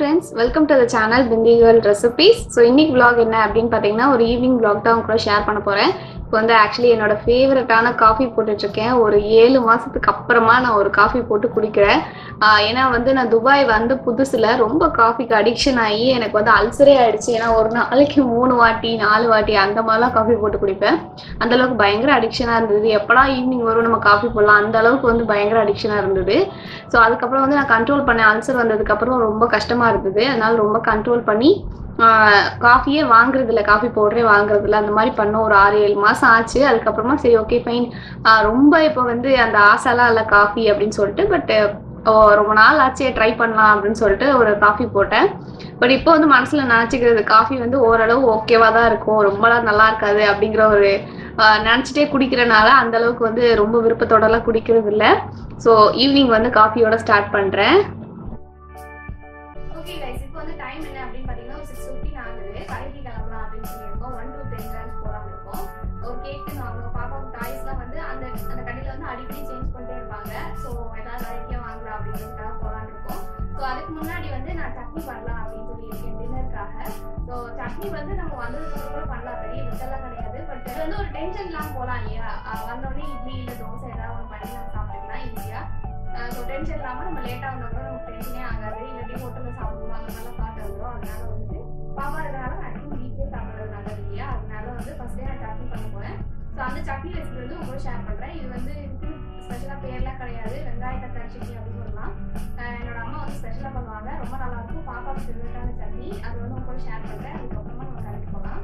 friends, welcome to the channel Bindigirl recipes. So இன்னைக்கு vlog என்ன அப்படினு பாத்தீங்கன்னா ஒரு ஈவினிங் vlog தான் உங்க கூட ஷேர் பண்ண போறேன். இப்போ வந்து actually என்னோட ஃபேவரட்டான காபி போட்டுட்டு இருக்கேன். ஒரு 7 மாசத்துக்கு அப்புறமா நான் ஒரு காபி போட்டு குடிக்கிறேன். ஏனா வந்து நான் துபாய் வந்து புதுசுல ரொம்ப காபிக்கு அடிக்ஷன் ஆகி எனக்கு வந்து அல்சரே ஆயிடுச்சு. ஏனா ஒரு நாளைக்கு 3 வாட்டி 4 வாட்டி அந்த மாதிரிலாம் காபி போட்டு குடிப்பேன். அந்த அளவுக்கு பயங்கர அடிக்ஷனா இருந்தது. எப்படா ஈவினிங் வரும் நம்ம காபி போடலாம் அந்த அளவுக்கு வந்து பயங்கர அடிக்ஷனா இருந்தது. சோ அதுக்கு அப்புறம் வந்து நான் கண்ட்ரோல் பண்ணேன். அல்சர் வந்ததுக்கு அப்புறம் ரொம்ப கஷ்டமா இருந்தது. அதனால ரொம்ப கண்ட்ரோல் பண்ணி காஃபியே வாங்குறது இல்ல, காஃபி பவுடரே வாங்குறது இல்ல. அந்த மாதிரி பண்ண ஒரு 6-7 மாசம் ஆச்சு. அதுக்கப்புறமா சரி ஓகே ஃபைன், ரொம்ப இப்போ வந்து அந்த ஆசைலாம் இல்லை காஃபி அப்படின்னு சொல்லிட்டு, பட் ரொம்ப நாள் ஆச்சு ட்ரை பண்ணலாம் அப்படின்னு சொல்லிட்டு ஒரு காஃபி போட்டேன். பட் இப்போ வந்து மனசுல நினைச்சுக்கிறது காஃபி வந்து ஓரளவு ஓகேவா தான் இருக்கும், ரொம்பலாம் நல்லா இருக்காது அப்படிங்கிற ஒரு நினைச்சிட்டே குடிக்கிறனால அந்த அளவுக்கு வந்து ரொம்ப விருப்பத்தோட எல்லாம் குடிக்கிறது இல்லை. ஸோ ஈவினிங் வந்து காஃபியோட ஸ்டார்ட் பண்றேன். ஓகே கைஸ், இப்போ வந்து டைம் என்ன அப்படின்னு பாத்தீங்கன்னா 6:15 ஆகுது. கடைக்கு கிளம்பலாம் அப்படின்னு சொல்லியிருக்கோம். 1 to 10 கிராம்ஸ் போறாங்க இருக்கோம். ஒரு கேக்கு வாங்க, பாப்பாவுக்கு டாய்ஸ்லாம் வந்து அந்த கடையில வந்து அடிக்கடி சேஞ்ச் பண்ணிட்டே இருப்பாங்க. ஸோ ஏதாவது வெரைட்டியா வாங்கலாம் அப்படிங்கிறதுக்காக போறான்னு இருக்கோம். ஸோ அதுக்கு முன்னாடி வந்து நான் சட்னி பண்ணலாம் அப்படின்னு சொல்லியிருக்கேன் டின்னருக்காக. ஸோ சட்னி வந்து நம்ம வந்ததுக்கு கூட பண்ணலாம், பெரிய வித்தெல்லாம் கிடையாது. பட் இது வந்து ஒரு டென்ஷன் இல்லாம போகலாம் இல்லையா, வந்தோடனே இட்லி இல்லை தோசை ஏதாவது ஒன்று பண்ணி நம்ம சாப்பிட்டுக்கலாம் ஈஸியா. ஸோ டென்ஷன் இல்லாமல் நம்ம லேட்டாக வந்தோம்னா நமக்கு டென்ஷனே ஆகாது. இல்லாட்டி ஹோட்டலில் சாப்பிடுவோம் அந்த மாதிரிலாம் பார்த்து வந்துடும். அதனால வந்துட்டு பாப்பா இருக்கிறனால மேக்ஸிமம் வீட்லேயே சாப்பிட்றது நல்லது இல்லையா. அதனால வந்து ஃபர்ஸ்டே நான் சட்னி பண்ண போகிறேன். ஸோ அந்த சட்னி ரெசிபி வந்து உங்களுக்கு ஷேர் பண்ணுறேன். இது வந்து ஸ்பெஷலாக பேர்லாம் கிடையாது, வெங்காய தக்காளி சட்னி அப்படின்னு சொல்லலாம். என்னோட அம்மா வந்து ஸ்பெஷலாக பண்ணுவாங்க, ரொம்ப நல்லாயிருக்கும். பாப்பாவுக்கு ஃபேவரட்டான சட்னி, அது வந்து உங்களுக்கு ஷேர் பண்ணுறேன். அதுக்கப்புறமா நம்ம கரெக்ட் போகலாம்.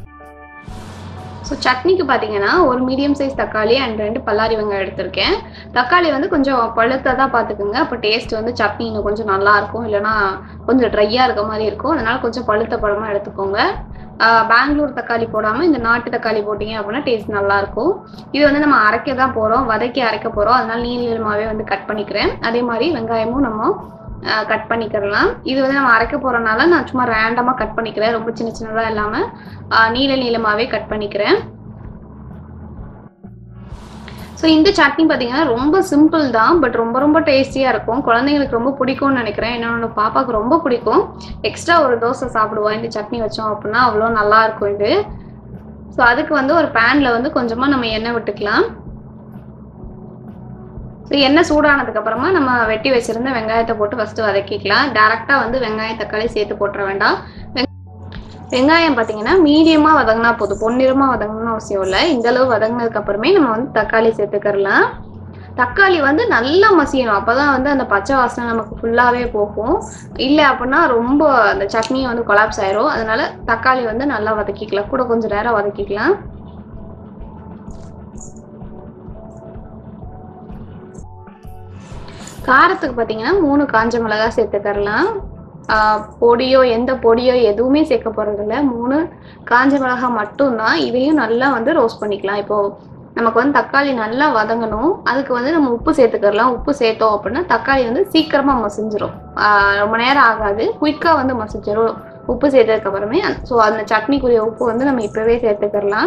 ஸோ சட்னிக்கு பார்த்தீங்கன்னா ஒரு மீடியம் சைஸ் தக்காளி அண்ட் 2 பல்லாரி வெங்காயம் எடுத்திருக்கேன். தக்காளி வந்து கொஞ்சம் பழுத்ததாக பார்த்துக்குங்க, அப்போ டேஸ்ட் வந்து சட்னி இன்னும் கொஞ்சம் நல்லா இருக்கும். இல்லைனா கொஞ்சம் ட்ரையாக இருக்க மாதிரி இருக்கும். அதனால கொஞ்சம் பழுத்த பழமாக எடுத்துக்கோங்க. பெங்களூர் தக்காளி போடாமல் இந்த நாட்டு தக்காளி போட்டிங்க அப்படின்னா டேஸ்ட் நல்லாயிருக்கும். இது வந்து நம்ம அரைக்க தான் போகிறோம், வதக்கி அரைக்க போகிறோம். அதனால நீளமாகவே வந்து கட் பண்ணிக்கிறேன். அதே மாதிரி வெங்காயமும் நம்ம கட் பண்ணிக்கிறலாம். இது வந்து நம்ம அரைக்க போகிறனால நான் சும்மா ரேண்டமாக கட் பண்ணிக்கிறேன், ரொம்ப சின்ன சின்னதாக இல்லாமல் நீளமாகவே கட் பண்ணிக்கிறேன். ஸோ இந்த சட்னி பார்த்தீங்கன்னா ரொம்ப சிம்பிள் தான், பட் ரொம்ப ரொம்ப டேஸ்டியாக இருக்கும். குழந்தைங்களுக்கு ரொம்ப பிடிக்கும்னு நினைக்கிறேன். என்னோட பாப்பாவுக்கு ரொம்ப பிடிக்கும். எக்ஸ்ட்ரா ஒரு தோசை சாப்பிடுவோம் இந்த சட்னி வச்சோம் அப்படின்னா, அவ்வளோ நல்லா இருக்கும் இது. ஸோ அதுக்கு வந்து ஒரு பேனில் வந்து கொஞ்சமாக நம்ம எண்ணெய் விட்டுக்கலாம். ஸோ எண்ணெய் சூடானதுக்கு அப்புறமா நம்ம வெட்டி வச்சிருந்த வெங்காயத்தை போட்டு ஃபர்ஸ்ட் வதக்கிக்கலாம். டேரெக்டாக வந்து வெங்காயம் தக்காளி சேர்த்து போட்டுற வேண்டாம். வெங்காயம் பார்த்தீங்கன்னா மீடியமாக வதங்கினா போதும், பொன்னிறமாக வதங்கணும்னு அவசியம் இல்லை. இந்த அளவு வதங்கினதுக்கு அப்புறமே நம்ம வந்து தக்காளி சேர்த்துக்கிறலாம். தக்காளி வந்து நல்லா மசியணும், அப்போதான் வந்து அந்த பச்சை வாசனை நமக்கு ஃபுல்லாகவே போகும். இல்லை அப்படின்னா ரொம்ப அந்த சட்னியை வந்து கொலாப்ஸ் ஆயிரும். அதனால தக்காளி வந்து நல்லா வதக்கிக்கலாம், கூட கொஞ்சம் நேரம் வதக்கிக்கலாம். காரத்துக்கு பார்த்தீங்கன்னா 3 காஞ்ச மிளகாய் சேர்த்துக்கரலாம். பொடியோ எந்த பொடியோ எதுவுமே சேர்க்க போகிறதில்ல, 3 காஞ்ச மிளகாய் மட்டும்தான். இதையும் நல்லா வந்து ரோஸ்ட் பண்ணிக்கலாம். இப்போது நமக்கு வந்து தக்காளி நல்லா வதங்கணும், அதுக்கு வந்து நம்ம உப்பு சேர்த்துக்கலாம். உப்பு சேர்த்தோம் அப்படின்னா தக்காளி வந்து சீக்கிரமாக மசிஞ்சிரும், ரொம்ப நேரம் ஆகாது, குயிக்காக வந்து மசிஞ்சிரும் உப்பு சேர்த்ததுக்கு அப்புறமே. ஸோ அந்த சட்னிக்குரிய உப்பு வந்து நம்ம இப்போவே சேர்த்துக்கலாம்.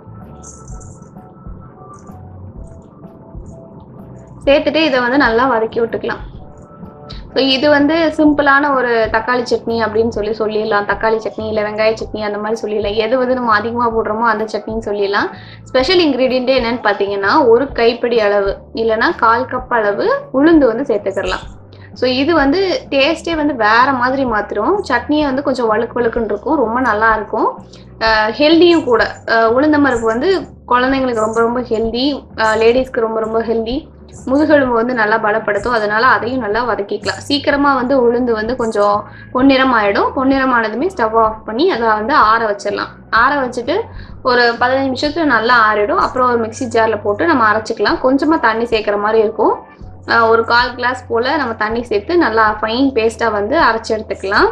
சேர்த்துட்டு இதை வந்து நல்லா வதக்கி விட்டுக்கலாம். ஸோ இது வந்து சிம்பிளான ஒரு தக்காளி சட்னி அப்படின்னு சொல்லிடலாம். தக்காளி சட்னி இல்லை வெங்காய சட்னி அந்த மாதிரி சொல்லிடலாம். எது வந்து நம்ம அதிகமாக போடுறோமோ அந்த சட்னின்னு சொல்லிடலாம். ஸ்பெஷல் இன்க்ரீடியன்ட்டே என்னன்னு பார்த்தீங்கன்னா ஒரு கைப்பிடி அளவு இல்லைன்னா 1/4 கப் அளவு உளுந்து வந்து சேர்த்துக்கலாம். ஸோ இது வந்து டேஸ்ட்டே வந்து வேற மாதிரி மாற்றிடும். சட்னியை வந்து கொஞ்சம் வழுக்கு வழுக்குன்னு இருக்கும், ரொம்ப நல்லா இருக்கும், ஹெல்தியும் கூட. உளுந்தம்பருப்பு வந்து குழந்தைங்களுக்கு ரொம்ப ரொம்ப ஹெல்தி, லேடிஸ்க்கு ரொம்ப ரொம்ப ஹெல்தி, முதுகெலும்பு வந்து நல்லா பலப்படுத்தும். அதனால அதையும் நல்லா வதக்கிக்கலாம். சீக்கிரமா வந்து உளுந்து வந்து கொஞ்சம் பொன்னிறம் ஆயிடும். பொன்னிறமானதுமே ஸ்டவ் ஆஃப் பண்ணி அதை வந்து ஆற வச்சிடலாம். ஆற வச்சுட்டு ஒரு 15 நிமிஷத்துல நல்லா ஆறிடும். அப்புறம் ஒரு மிக்சி ஜார்ல போட்டு நம்ம அரைச்சிக்கலாம். கொஞ்சமா தண்ணி சேர்க்குற மாதிரி இருக்கும். ஒரு 1/4 கிளாஸ் போல நம்ம தண்ணி சேர்த்து நல்லா ஃபைன் பேஸ்டா வந்து அரைச்சி எடுத்துக்கலாம்.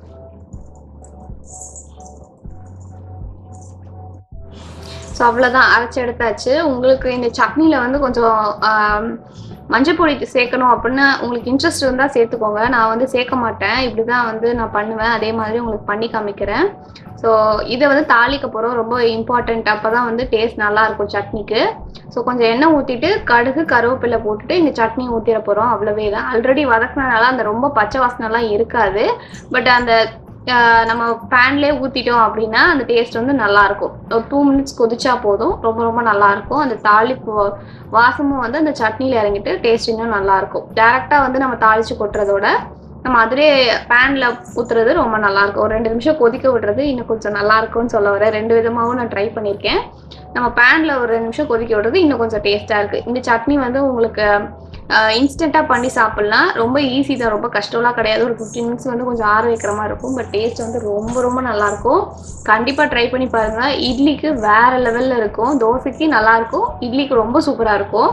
ஸோ அவ்வளோதான், அரைச்சி எடுத்தாச்சு. உங்களுக்கு இந்த சட்னியில் வந்து கொஞ்சம் மஞ்சள் பொடி சேர்க்கணும் அப்படின்னு உங்களுக்கு இன்ட்ரெஸ்ட் இருந்தால் சேர்த்துக்கோங்க. நான் வந்து சேர்க்க மாட்டேன், இப்படி தான் வந்து நான் பண்ணுவேன். அதே மாதிரி உங்களுக்கு பண்ணி காமிக்கிறேன். ஸோ இதை வந்து தாளிக்க போகிறோம், ரொம்ப இம்பார்ட்டண்ட். அப்போ தான் வந்து டேஸ்ட் நல்லாயிருக்கும் சட்னிக்கு. ஸோ கொஞ்சம் எண்ணெய் ஊற்றிட்டு கடுகு கருவேப்பிலை போட்டுட்டு இந்த சட்னி ஊற்றிட போகிறோம். அவ்வளவே தான். ஆல்ரெடி வதக்கினனால அந்த ரொம்ப பச்சை வாசனைலாம் இருக்காது. பட் அந்த நம்ம பேன்லேயே ஊற்றிட்டோம் அப்படின்னா அந்த டேஸ்ட் வந்து நல்லாயிருக்கும். ஒரு 2 மினிட்ஸ் கொதிச்சா போதும். ரொம்ப ரொம்ப நல்லாயிருக்கும். அந்த தாளிப்பு வாசமும் வந்து அந்த சட்னியில் இறங்கிட்டு டேஸ்ட் இன்னும் நல்லாயிருக்கும். டேரெக்டாக வந்து நம்ம தாளித்து கொட்டுறதோட நம்ம அதிலே பேனில் ஊற்றுறது ரொம்ப நல்லாயிருக்கும். ஒரு 2 நிமிஷம் கொதிக்க விடுறது இன்னும் கொஞ்சம் நல்லாயிருக்கும்னு சொல்ல வரேன். 2 விதமாகவும் நான் ட்ரை பண்ணியிருக்கேன். நம்ம பேனில் ஒரு 2 நிமிஷம் கொதிக்க விடுறது இன்னும் கொஞ்சம் டேஸ்ட்டாக இருக்குது. இந்த சட்னி வந்து உங்களுக்கு இன்ஸ்டண்ட்டாக பண்ணி சாப்பிட்லாம். ரொம்ப ஈஸி தான். ரொம்ப கஷ்டம்லாம் கிடையாது. ஒரு 15 மினிட்ஸ் வந்து கொஞ்சம் ஆற வைக்கிற மாதிரி இருக்கும். பட் டேஸ்ட் வந்து ரொம்ப ரொம்ப நல்லாயிருக்கும். கண்டிப்பாக ட்ரை பண்ணி பாருங்கள். இட்லிக்கு வேறு லெவலில் இருக்கும். தோசைக்கு நல்லாயிருக்கும். இட்லிக்கு ரொம்ப சூப்பராக இருக்கும்.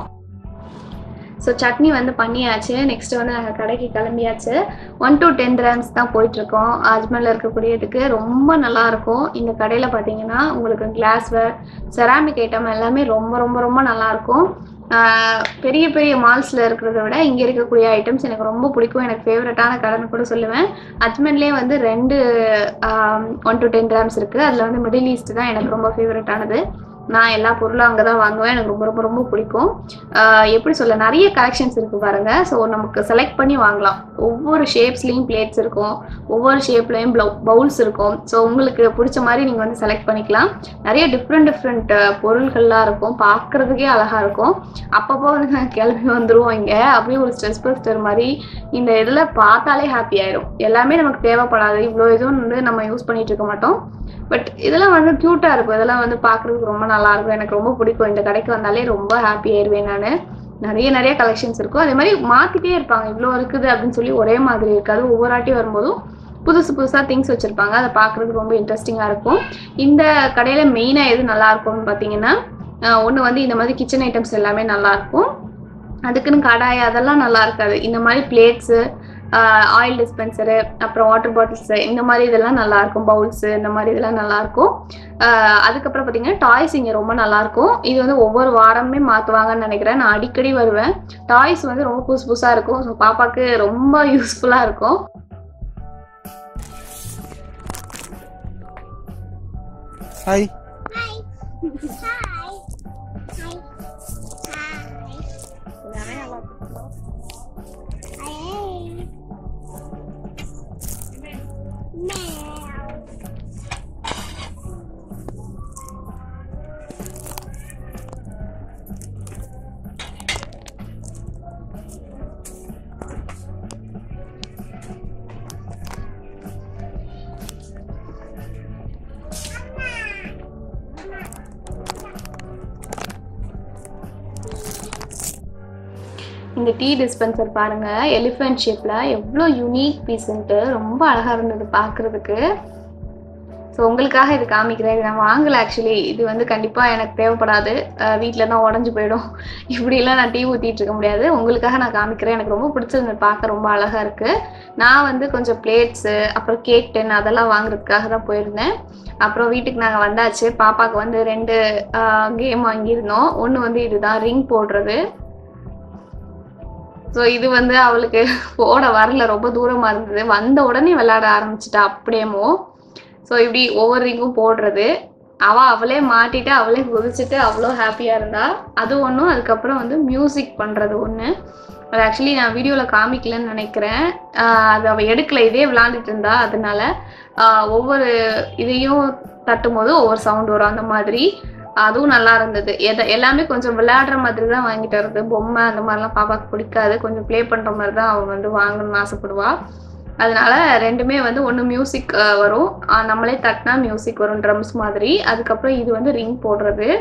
ஸோ சட்னி வந்து பண்ணியாச்சு. நெக்ஸ்ட் வந்து நாங்கள் கடைக்கு கிளம்பியாச்சு. 1 to 10 dirhams தான் போயிட்டுருக்கோம். அஜ்மலில் இருக்கக்கூடியதுக்கு ரொம்ப நல்லாயிருக்கும். இந்த கடையில் பார்த்தீங்கன்னா உங்களுக்கு கிளாஸ்வேர், செராமிக் ஐட்டம் எல்லாமே ரொம்ப ரொம்ப ரொம்ப நல்லாயிருக்கும். பெரிய பெரிய மால்ஸில் இருக்கிறத விட இங்கே இருக்கக்கூடிய ஐட்டம்ஸ் எனக்கு ரொம்ப பிடிக்கும். எனக்கு ஃபேவரட்டான கடைன்னு கூட சொல்லுவேன். அஜ்மன்லேயே வந்து 2 1 to 10 dirhams இருக்குது. அதில் வந்து மிடில் ஈஸ்ட் தான் எனக்கு ரொம்ப ஃபேவரட்டானது. நான் எல்லா பொருளும் அங்கே தான் வாங்குவேன். எனக்கு ரொம்ப ரொம்ப ரொம்ப பிடிக்கும். எப்படி சொல்ல, நிறைய கலெக்ஷன்ஸ் இருக்குது பாருங்கள். ஸோ நமக்கு செலக்ட் பண்ணி வாங்கலாம். ஒவ்வொரு ஷேப்ஸ்லேயும் பிளேட்ஸ் இருக்கும். ஒவ்வொரு ஷேப்லேயும் பவுல்ஸ் இருக்கும். ஸோ உங்களுக்கு பிடிச்ச மாதிரி நீங்கள் வந்து செலக்ட் பண்ணிக்கலாம். நிறைய டிஃப்ரெண்ட் பொருள்கள்லாம் இருக்கும். பார்க்குறதுக்கே அழகாக இருக்கும். அப்பப்போ வந்து நாங்கள் கிளம்பி வந்துடுவோம். இங்கே அப்படியே ஒரு ஸ்ட்ரெஸ் பஸ்டர் மாதிரி இந்த இதில் பார்த்தாலே ஹாப்பி ஆயிடும். எல்லாமே நமக்கு தேவைப்படாது. இவ்வளோ இதுவும் வந்து நம்ம யூஸ் பண்ணிகிட்டு இருக்க மாட்டோம். பட் இதெல்லாம் வந்து க்யூட்டாக இருக்கும். இதெல்லாம் வந்து பார்க்குறதுக்கு ரொம்ப நல்லாயிருக்கும். எனக்கு ரொம்ப பிடிக்கும். இந்த கடைக்கு வந்தாலே ரொம்ப ஹாப்பி ஆயிடுவேன் நான். நிறைய கலெக்ஷன்ஸ் இருக்கும். அதே மாதிரி மாற்றிட்டே இருப்பாங்க. இவ்வளோ இருக்குது அப்படின்னு சொல்லி ஒரே மாதிரி இருக்காது. ஒவ்வொரு வாட்டி வரும்போதும் புதுசாக திங்ஸ் வச்சுருப்பாங்க. அதை பார்க்குறதுக்கு ரொம்ப இன்ட்ரெஸ்டிங்காக இருக்கும். இந்த கடையில் மெயினாக எது நல்லாயிருக்கும்னு பார்த்தீங்கன்னா, ஒன்று வந்து இந்த மாதிரி கிச்சன் ஐட்டம்ஸ் எல்லாமே நல்லாயிருக்கும். அதுக்குன்னு கடாய் அதெல்லாம் நல்லா இருக்காது. இந்த மாதிரி பிளேட்ஸு, ஆயில் டிஸ்பென்சரு, அப்புறம் வாட்டர் பாட்டில்ஸு, இந்த மாதிரி இதெல்லாம் நல்லாயிருக்கும். பவுல்ஸு, இந்த மாதிரி இதெல்லாம் நல்லாயிருக்கும். அதுக்கப்புறம் பார்த்தீங்கன்னா டாய்ஸ் இங்கே ரொம்ப நல்லாயிருக்கும். இது வந்து ஒவ்வொரு வாரமே மாற்றுவாங்கன்னு நினைக்கிறேன். நான் அடிக்கடி வருவேன். டாய்ஸ் வந்து ரொம்ப புதுசாக இருக்கும். ஸோ பாப்பாவுக்கு ரொம்ப யூஸ்ஃபுல்லாக இருக்கும். ஹாய். இந்த டீ டிஸ்பென்சர் பாருங்கள், எலிஃபென்ட் ஷேப்பில் எவ்வளோ யூனிக் பீஸுன்ட்டு ரொம்ப அழகாக இருந்தது பார்க்குறதுக்கு. ஸோ உங்களுக்காக இது காமிக்கிறேன். இது நான் வாங்கலை ஆக்சுவலி. இது வந்து கண்டிப்பாக எனக்கு தேவைப்படாது. வீட்டில் தான் உடஞ்சி போயிடும். இப்படிலாம் நான் டீ ஊற்றிட்டு இருக்க முடியாது. உங்களுக்காக நான் காமிக்கிறேன். எனக்கு ரொம்ப பிடிச்சது. பார்க்க ரொம்ப அழகாக இருக்குது. நான் வந்து கொஞ்சம் பிளேட்ஸு, அப்புறம் கேக் டென் அதெல்லாம் வாங்குறதுக்காக தான் போயிருந்தேன். அப்புறம் வீட்டுக்கு நாங்கள் வந்தாச்சு. பாப்பாவுக்கு வந்து 2 கேம் வாங்கியிருந்தோம். ஒன்று வந்து இதுதான் ரிங் போடுறது. ஸோ இது வந்து அவளுக்கு போட வரல, ரொம்ப தூரமாக இருந்தது. வந்த உடனே விளையாட ஆரம்பிச்சிட்டா அப்படியேமோ. ஸோ இப்படி ஒவ்வொரு ரிங்கும் போடுறது. அவளே மாட்டிட்டு அவளே குதிச்சுட்டு அவ்வளோ ஹாப்பியாக இருந்தா. அது ஒன்றும். அதுக்கப்புறம் வந்து மியூசிக் பண்ணுறது ஒன்று. அது ஆக்சுவலி நான் வீடியோவில் காமிக்கலன்னு நினைக்கிறேன். அது அவள் எடுக்கலை, இதே விளாண்டுட்டு இருந்தா. அதனால ஒவ்வொரு இதையும் தட்டும் போது ஒவ்வொரு சவுண்ட் வரும். அந்த மாதிரி அதுவும் நல்லா இருந்தது. எல்லாமே கொஞ்சம் விளையாடுற மாதிரி தான் வாங்கிட்டு வருது. பொம்மை அந்த மாதிரிலாம் பாப்பாவுக்கு பிடிக்காது. கொஞ்சம் ப்ளே பண்ணுற மாதிரி தான் அவள் வந்து வாங்கணும்னு ஆசைப்படுவா. அதனால 2மே வந்து ஒன்று மியூசிக் வரும், நம்மளே தட்டினா மியூசிக் வரும், ட்ரம்ஸ் மாதிரி. அதுக்கப்புறம் இது வந்து ரிங் போடுறது.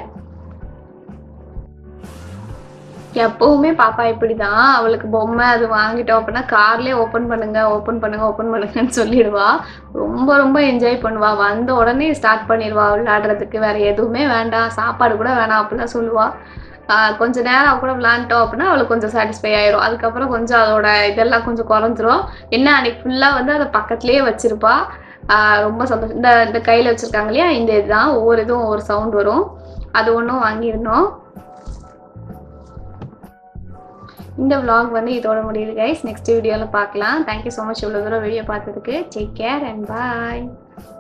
எப்பவுமே பாப்பா இப்படி தான். அவளுக்கு பொம்மை அது வாங்கிட்டோம் அப்படின்னா கார்லேயே ஓப்பன் பண்ணுங்கன்னு சொல்லிடுவா. ரொம்ப ரொம்ப என்ஜாய் பண்ணுவா. வந்த உடனே ஸ்டார்ட் பண்ணிடுவா விளையாடுறதுக்கு. வேறு எதுவுமே வேண்டாம், சாப்பாடு கூட வேணாம் அப்படிலாம் சொல்லுவா. கொஞ்சம் நேரம் அவ கூட விளையாண்டோம் அப்படின்னா அவளுக்கு கொஞ்சம் சாட்டிஸ்ஃபை ஆயிரும். அதுக்கப்புறம் கொஞ்சம் அதோட இதெல்லாம் கொஞ்சம் குறைஞ்சிரும். என்ன அன்னைக்கு ஃபுல்லாக வந்து அதை பக்கத்துலேயே வச்சுருப்பா. ரொம்ப சந்தோஷம். இந்த கையில் வச்சுருக்காங்க இல்லையா, இந்த இதுதான். ஒவ்வொரு இதுவும் ஒவ்வொரு சவுண்ட் வரும். அது ஒன்றும் வாங்கியிருந்தோம். இந்த vlog வந்து இதோட முடியுது கைஸ். நெக்ஸ்ட் வீடியோவில் பார்க்கலாம். தேங்க்யூ ஸோ மச் இவ்வளோ தூரம் வீடியோ பார்த்ததுக்கு. Take care and bye.